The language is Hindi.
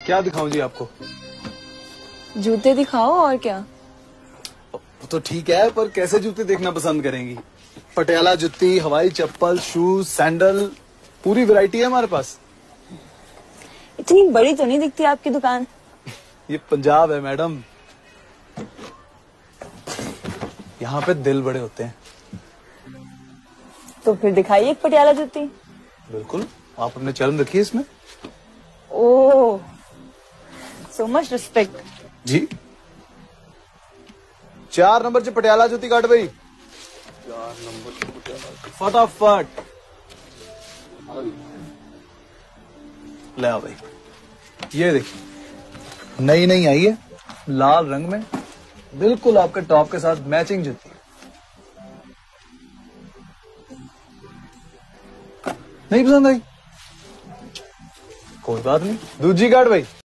क्या दिखाऊं जी आपको? जूते दिखाओ और क्या। तो ठीक है, पर कैसे जूते देखना पसंद करेंगी? पटियाला जुत्ती, हवाई चप्पल, शूज, सैंडल, पूरी वैरायटी है हमारे पास। इतनी बड़ी तो नहीं दिखती आपकी दुकान। ये पंजाब है मैडम, यहाँ पे दिल बड़े होते हैं। तो फिर दिखाइए एक पटियाला जूती। बिल्कुल, आप अपने चरण रखिए इसमें। Oh, so much respect. जी, 4 नंबर से पटियाला जूती काट भाई। 4 नंबर से पटियाला फटाफट ले आओ भाई। ये देखिए, नई नई आई है, लाल रंग में, बिल्कुल आपके टॉप के साथ मैचिंग जूती। नहीं पसंद आई? कोई बात नहीं, दूजी काट भाई।